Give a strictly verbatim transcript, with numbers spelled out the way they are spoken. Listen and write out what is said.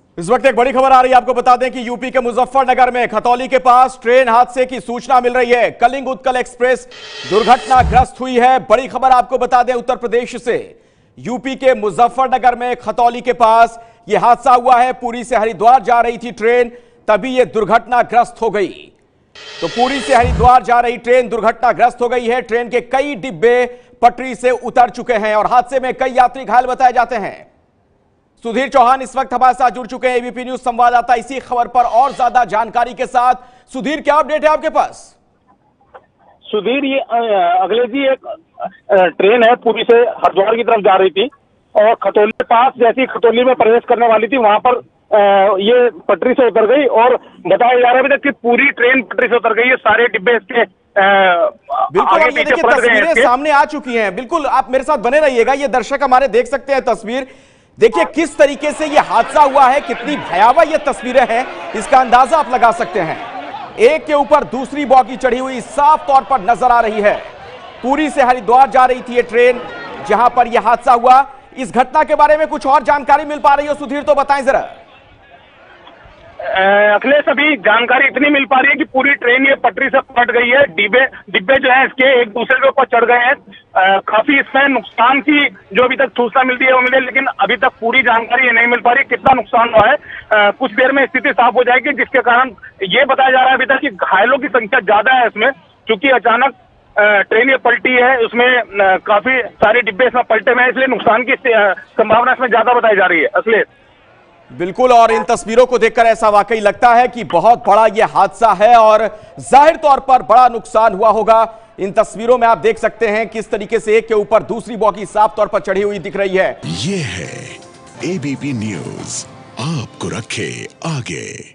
इस वक्त एक बड़ी खबर आ रही है, आपको बता दें कि यूपी के मुजफ्फरनगर में खतौली के पास ट्रेन हादसे की सूचना मिल रही है। कलिंग उत्कल एक्सप्रेस दुर्घटनाग्रस्त हुई है। बड़ी खबर आपको बता दें उत्तर प्रदेश से, यूपी के मुजफ्फरनगर में खतौली के पास यह हादसा हुआ है। पुरी से हरिद्वार जा रही थी ट्रेन, तभी यह दुर्घटनाग्रस्त हो गई। तो पुरी से हरिद्वार जा रही ट्रेन दुर्घटनाग्रस्त हो गई है। ट्रेन के कई डिब्बे पटरी से उतर चुके हैं और हादसे में कई यात्री घायल बताए जाते हैं। सुधीर चौहान इस वक्त हमारे साथ जुड़ चुके हैं, एबीपी न्यूज संवाददाता, इसी खबर पर और ज्यादा जानकारी के साथ। सुधीर, क्या अपडेट है आपके पास? सुधीर, ये अगले जी एक ट्रेन है पुरी से हरिद्वार की तरफ जा रही थी और खतौली के पास जैसी खतौली में प्रवेश करने वाली थी वहां पर ये पटरी से उतर गई और बताया जा रहा है अभी तक कि पूरी ट्रेन पटरी से उतर गई है। सारे डिब्बे इसके बिल्कुल, और ये देखिए तस्वीरें सामने आ चुकी हैं। बिल्कुल, आप मेरे साथ बने रहिएगा, ये दर्शक हमारे देख सकते हैं तस्वीर। देखिए किस तरीके से यह हादसा हुआ है, कितनी भयावह ये तस्वीरें हैं, इसका अंदाजा आप लगा सकते हैं। एक के ऊपर दूसरी बॉगी चढ़ी हुई साफ तौर पर नजर आ रही है। पुरी से हरिद्वार जा रही थी ये ट्रेन, जहां पर यह हादसा हुआ। इस घटना के बारे में कुछ और जानकारी मिल पा रही हो सुधीर, तो बताएं जरा। अखिलेश, अभी जानकारी इतनी मिल पा रही है कि पूरी ट्रेन ये पटरी से पलट गई है। डिब्बे डिब्बे जो है इसके एक दूसरे के ऊपर चढ़ गए हैं। काफी इसमें नुकसान की जो अभी तक सूचना मिलती है वो मिले, लेकिन अभी तक पूरी जानकारी नहीं मिल पा रही कितना नुकसान हुआ है। आ, कुछ देर में स्थिति साफ हो जाएगी, जिसके कारण ये बताया जा रहा है अभी तक कि घायलों की संख्या ज्यादा है इसमें, क्योंकि अचानक ट्रेन ये पलटी है। उसमें काफी सारे डिब्बे इसमें पलटे हुए हैं, इसलिए नुकसान की संभावना इसमें ज्यादा बताई जा रही है। अखिलेश, बिल्कुल, और इन तस्वीरों को देखकर ऐसा वाकई लगता है कि बहुत बड़ा यह हादसा है और जाहिर तौर पर बड़ा नुकसान हुआ होगा। इन तस्वीरों में आप देख सकते हैं किस तरीके से एक के ऊपर दूसरी बॉगी साफ तौर पर चढ़ी हुई दिख रही है। ये है एबीपी न्यूज, आपको रखे आगे।